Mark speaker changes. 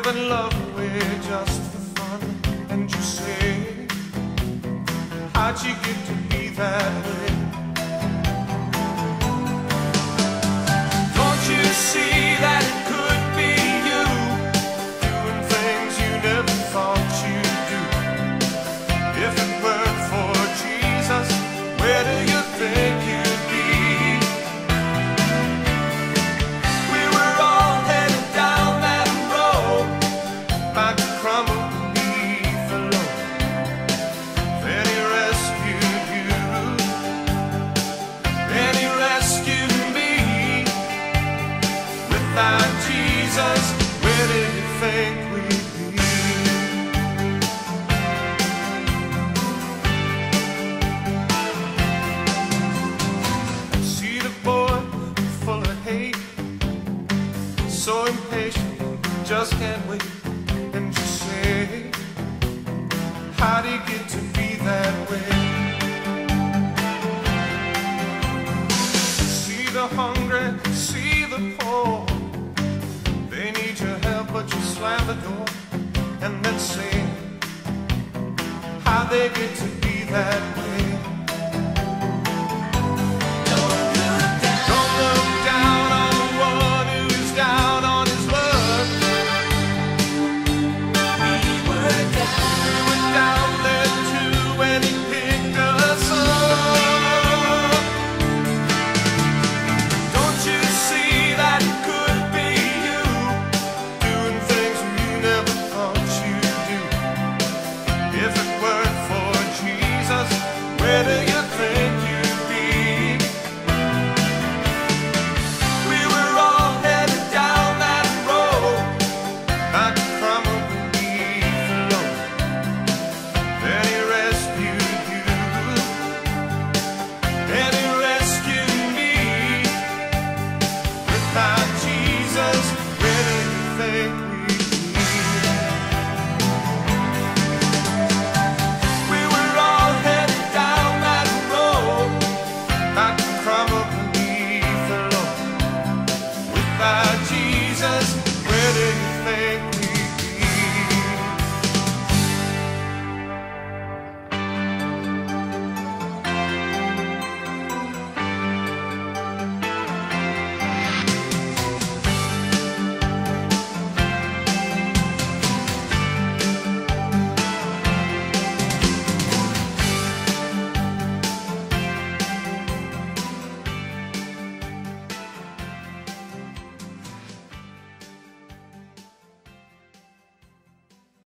Speaker 1: giving love away just for fun. And you say, how'd you get to be that way? Don't you see that it could be you, doing things you never thought you'd do? If it weren't for Jesus, where do you think you'd be? We were all headed down that road, like a crumble beneath the load. Then he rescued you, then he rescued me. Without Jesus, where did you think we'd be? See the boy full of hate, so impatient, just can't wait. And you say, how'd he get to be that way? See the hungry, see the poor, they need your help, but you slam the door. And then say, how'd they get to be that way?